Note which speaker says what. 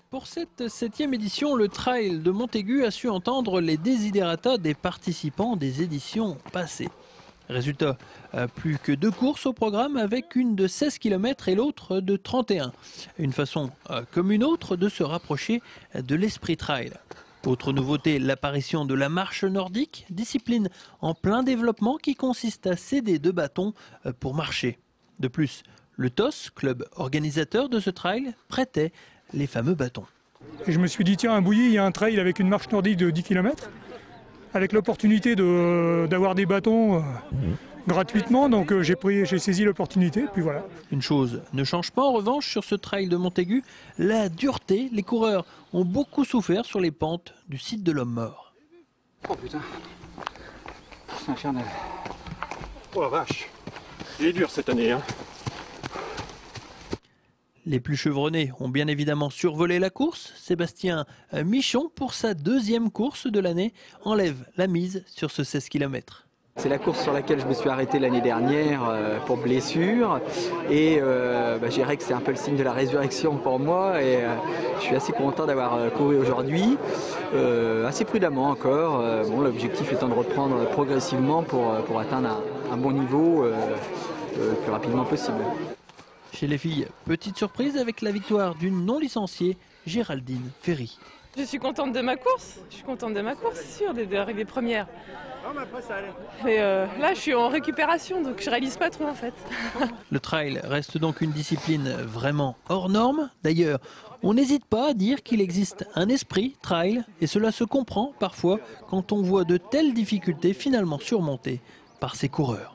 Speaker 1: Pour cette 7e édition, le Trail de Montaigu a su entendre les desiderata des participants des éditions passées. Résultat, plus que 2 courses au programme avec une de 16 km et l'autre de 31. Une façon comme une autre de se rapprocher de l'esprit trail. Autre nouveauté, l'apparition de la marche nordique, discipline en plein développement qui consiste à céder 2 bâtons pour marcher. De plus, le TOS, club organisateur de ce trail, prêtait les fameux bâtons.
Speaker 2: Et je me suis dit, tiens, à Bouilly, il y a un trail avec une marche nordique de 10 km, avec l'opportunité d'avoir des bâtons gratuitement, donc j'ai saisi l'opportunité, puis voilà.
Speaker 1: Une chose ne change pas en revanche sur ce trail de Montaigu, la dureté. Les coureurs ont beaucoup souffert sur les pentes du site de l'homme mort.
Speaker 3: Oh putain, c'est infernal.
Speaker 4: Oh la vache, il est dur cette année, hein.
Speaker 1: Les plus chevronnés ont bien évidemment survolé la course. Sébastien Michon, pour sa 2e course de l'année, enlève la mise sur ce 16 km.
Speaker 3: C'est la course sur laquelle je me suis arrêté l'année dernière pour blessure et je dirais que c'est un peu le signe de la résurrection pour moi et je suis assez content d'avoir couru aujourd'hui, assez prudemment encore, l'objectif étant de reprendre progressivement pour atteindre un bon niveau le plus rapidement possible.
Speaker 1: Chez les filles, petite surprise avec la victoire d'une non licenciée, Géraldine Ferry.
Speaker 5: Je suis contente de ma course, c'est sûr, d'arriver première. Mais là, je suis en récupération, donc je réalise pas trop en fait.
Speaker 1: Le trail reste donc une discipline vraiment hors norme. D'ailleurs, on n'hésite pas à dire qu'il existe un esprit trail, et cela se comprend parfois quand on voit de telles difficultés finalement surmontées par ces coureurs.